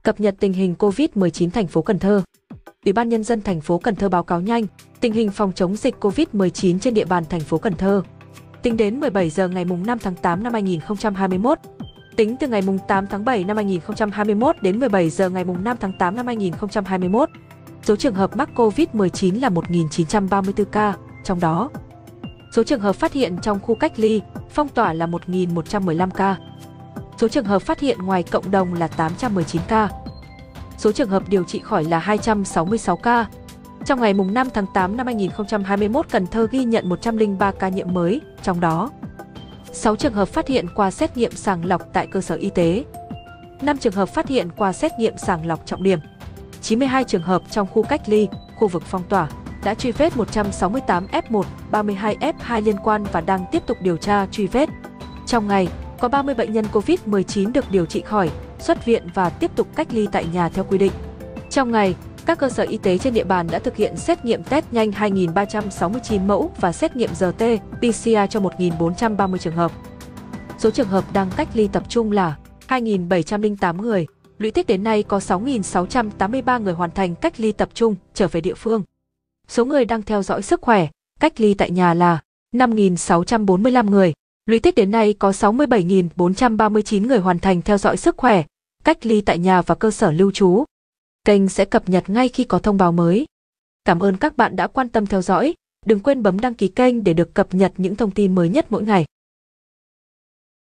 Cập nhật tình hình COVID-19 thành phố Cần Thơ. Ủy ban Nhân dân thành phố Cần Thơ báo cáo nhanh tình hình phòng chống dịch COVID-19 trên địa bàn thành phố Cần Thơ. Tính đến 17 giờ ngày 5 tháng 8 năm 2021, tính từ ngày 8 tháng 7 năm 2021 đến 17 giờ ngày 5 tháng 8 năm 2021, số trường hợp mắc COVID-19 là 1.934 ca, trong đó số trường hợp phát hiện trong khu cách ly, phong tỏa là 1.115 ca. Số trường hợp phát hiện ngoài cộng đồng là 819 ca. Số trường hợp điều trị khỏi là 266 ca. Trong ngày 5 tháng 8 năm 2021, Cần Thơ ghi nhận 103 ca nhiễm mới, trong đó 6 trường hợp phát hiện qua xét nghiệm sàng lọc tại cơ sở y tế, 5 trường hợp phát hiện qua xét nghiệm sàng lọc trọng điểm, 92 trường hợp trong khu cách ly, khu vực phong tỏa. Đã truy vết 168 F1, 32 F2 liên quan và đang tiếp tục điều tra truy vết. Trong ngày, có 30 bệnh nhân COVID-19 được điều trị khỏi, xuất viện và tiếp tục cách ly tại nhà theo quy định. Trong ngày, các cơ sở y tế trên địa bàn đã thực hiện xét nghiệm test nhanh 2.369 mẫu và xét nghiệm RT, PCR cho 1.430 trường hợp. Số trường hợp đang cách ly tập trung là 2.708 người. Lũy tích đến nay có 6.683 người hoàn thành cách ly tập trung trở về địa phương. Số người đang theo dõi sức khỏe, cách ly tại nhà là 5.645 người. Lũy tích đến nay có 67.439 người hoàn thành theo dõi sức khỏe, cách ly tại nhà và cơ sở lưu trú. Kênh sẽ cập nhật ngay khi có thông báo mới. Cảm ơn các bạn đã quan tâm theo dõi. Đừng quên bấm đăng ký kênh để được cập nhật những thông tin mới nhất mỗi ngày.